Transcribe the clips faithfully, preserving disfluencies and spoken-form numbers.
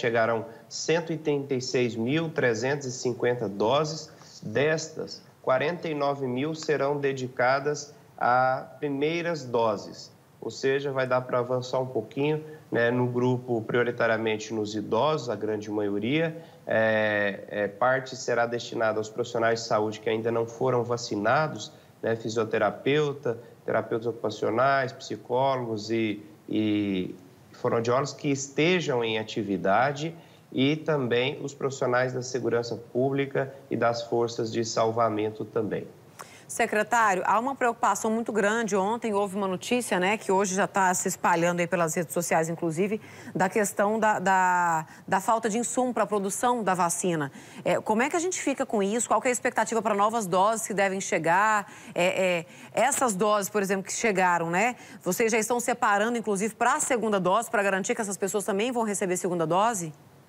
chegarão cento e trinta e seis mil trezentas e cinquenta doses. Destas, quarenta e nove mil serão dedicadas a primeiras doses, ou seja, vai dar para avançar um pouquinho, né, no grupo prioritariamente nos idosos, a grande maioria. É, é, parte será destinada aos profissionais de saúde que ainda não foram vacinados, né, fisioterapeuta, terapeutas ocupacionais, psicólogos e, e fonoaudiólogos que estejam em atividade, e também os profissionais da segurança pública e das forças de salvamento também. Secretário, há uma preocupação muito grande. Ontem houve uma notícia, né, que hoje já está se espalhando aí pelas redes sociais, inclusive, da questão da, da, da falta de insumo para a produção da vacina. É, como é que a gente fica com isso? Qual que é a expectativa para novas doses que devem chegar? É, é, essas doses, por exemplo, que chegaram, né? Vocês já estão separando, inclusive, para a segunda dose, para garantir que essas pessoas também vão receber segunda dose?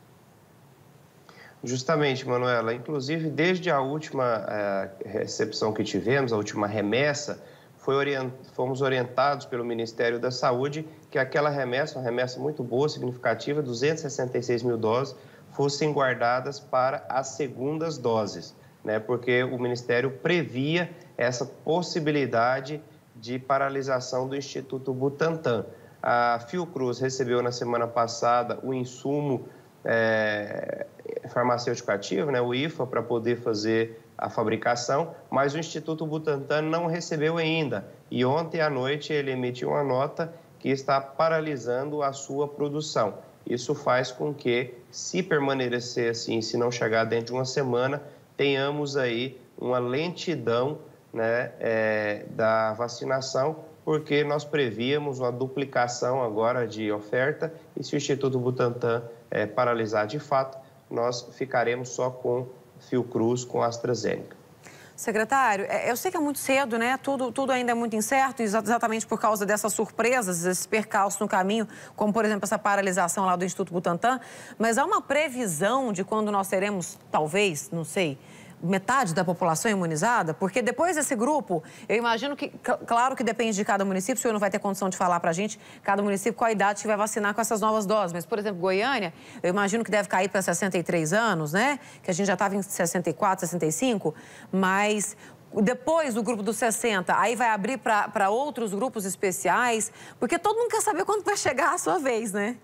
Justamente, Manuela. Inclusive, desde a última eh, recepção que tivemos, a última remessa, foi orient... fomos orientados pelo Ministério da Saúde que aquela remessa, uma remessa muito boa, significativa, duzentas e sessenta e seis mil doses, fossem guardadas para as segundas doses, né? Porque o Ministério previa essa possibilidade de paralisação do Instituto Butantan. A Fiocruz recebeu na semana passada o insumo É, farmacêutico ativo, né, o I F A, para poder fazer a fabricação, mas o Instituto Butantan não recebeu ainda. E ontem à noite ele emitiu uma nota que está paralisando a sua produção. Isso faz com que, se permanecer assim, se não chegar dentro de uma semana, tenhamos aí uma lentidão, né, é, da vacinação, porque nós prevíamos uma duplicação agora de oferta, e se o Instituto Butantan é, paralisar de fato, nós ficaremos só com Fiocruz, com AstraZeneca. Secretário, eu sei que é muito cedo, né? Tudo, tudo ainda é muito incerto, exatamente por causa dessas surpresas, esses percalços no caminho, como, por exemplo, essa paralisação lá do Instituto Butantan, mas há uma previsão de quando nós teremos, talvez, não sei, metade da população imunizada? Porque depois desse grupo, eu imagino que, claro que depende de cada município, o senhor não vai ter condição de falar pra gente, cada município qual a idade que vai vacinar com essas novas doses. Mas, por exemplo, Goiânia, eu imagino que deve cair para sessenta e três anos, né? Que a gente já estava em sessenta e quatro, sessenta e cinco, mas depois do grupo dos sessenta, aí vai abrir para outros grupos especiais, porque todo mundo quer saber quando vai chegar a sua vez, né?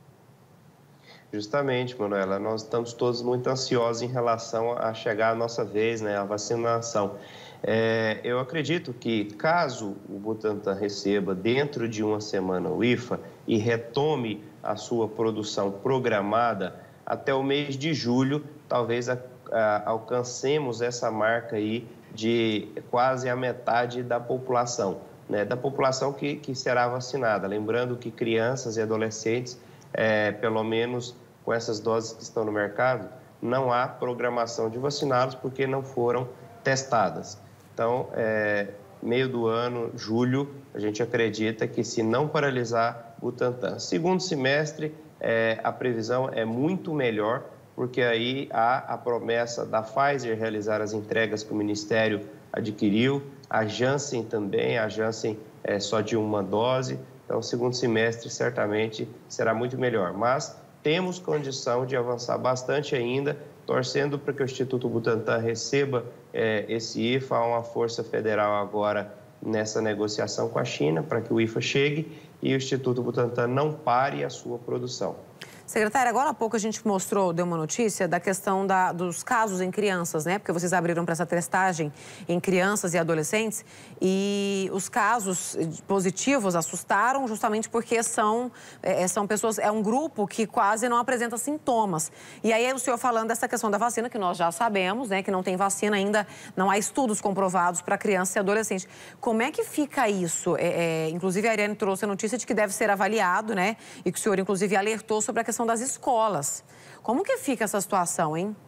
Justamente, Manuela, nós estamos todos muito ansiosos em relação a chegar a nossa vez, né, a vacinação. É, eu acredito que, caso o Butantan receba dentro de uma semana o I F A e retome a sua produção programada, até o mês de julho, talvez a, a, alcancemos essa marca aí de quase a metade da população, né, da população que, que será vacinada. Lembrando que crianças e adolescentes, É, pelo menos com essas doses que estão no mercado, não há programação de vaciná-los porque não foram testadas. Então, é, meio do ano, julho, a gente acredita que, se não paralisar o Butantan. Segundo semestre, é, a previsão é muito melhor, porque aí há a promessa da Pfizer realizar as entregas que o Ministério adquiriu, a Janssen também, a Janssen é só de uma dose. Então, o segundo semestre certamente será muito melhor. Mas temos condição de avançar bastante ainda, torcendo para que o Instituto Butantan receba é, esse I F A, uma força federal agora nessa negociação com a China, para que o I F A chegue e o Instituto Butantan não pare a sua produção. Secretária, agora há pouco a gente mostrou, deu uma notícia da questão da, dos casos em crianças, né? Porque vocês abriram para essa testagem em crianças e adolescentes e os casos positivos assustaram justamente porque são, é, são pessoas, é um grupo que quase não apresenta sintomas. E aí o senhor falando dessa questão da vacina, que nós já sabemos, né? Que não tem vacina ainda, não há estudos comprovados para criança e adolescente. Como é que fica isso? É, é, inclusive a Ariane trouxe a notícia de que deve ser avaliado, né? E que o senhor inclusive alertou sobre a questão das escolas. Como que fica essa situação, hein?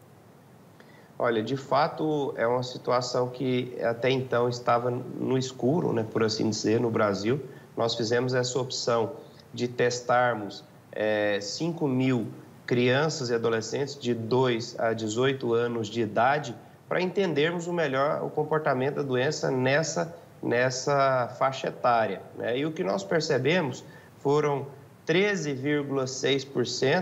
Olha, de fato, é uma situação que até então estava no escuro, né, por assim dizer, no Brasil. Nós fizemos essa opção de testarmos é, cinco mil crianças e adolescentes de dois a dezoito anos de idade para entendermos o melhor o comportamento da doença nessa, nessa faixa etária, né? E o que nós percebemos foram treze vírgula seis por cento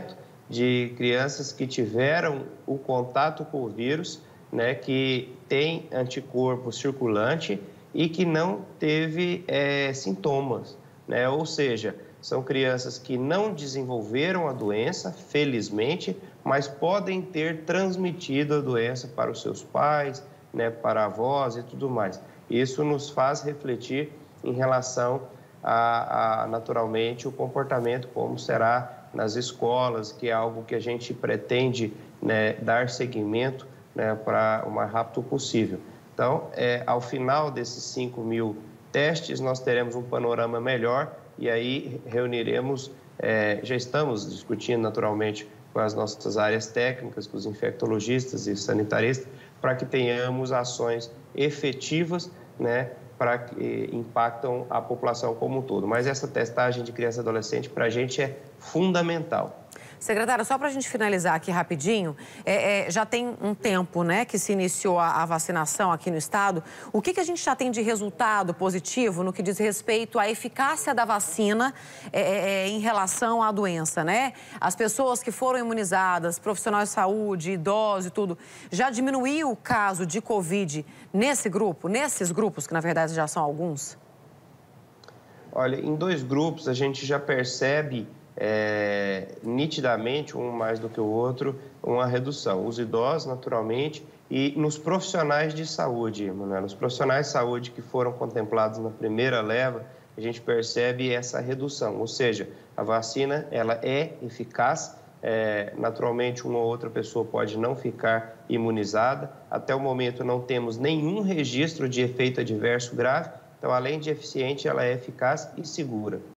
de crianças que tiveram o contato com o vírus, né, que tem anticorpo circulante e que não teve é, sintomas, né? Ou seja, são crianças que não desenvolveram a doença, felizmente, mas podem ter transmitido a doença para os seus pais, né, para avós e tudo mais. Isso nos faz refletir em relação a, a, naturalmente, o comportamento, como será nas escolas, que é algo que a gente pretende, né, dar seguimento, né, para o mais rápido possível. Então, é, ao final desses cinco mil testes, nós teremos um panorama melhor e aí reuniremos, é, já estamos discutindo naturalmente com as nossas áreas técnicas, com os infectologistas e sanitaristas, para que tenhamos ações efetivas, né, para que impactam a população como um todo. Mas essa testagem de criança e adolescente para a gente é fundamental. Secretário, só para a gente finalizar aqui rapidinho, é, é, já tem um tempo, né, que se iniciou a, a vacinação aqui no estado. O que, que a gente já tem de resultado positivo no que diz respeito à eficácia da vacina é, é, em relação à doença, né? As pessoas que foram imunizadas, profissionais de saúde, idosos e tudo, já diminuiu o caso de Covid nesse grupo, nesses grupos, que na verdade já são alguns? Olha, em dois grupos a gente já percebe É, nitidamente, um mais do que o outro, uma redução. Os idosos, naturalmente, e nos profissionais de saúde, Manuela. Nos profissionais de saúde que foram contemplados na primeira leva, a gente percebe essa redução. Ou seja, a vacina, ela é eficaz. É, naturalmente, uma ou outra pessoa pode não ficar imunizada. Até o momento, não temos nenhum registro de efeito adverso grave. Então, além de eficiente, ela é eficaz e segura.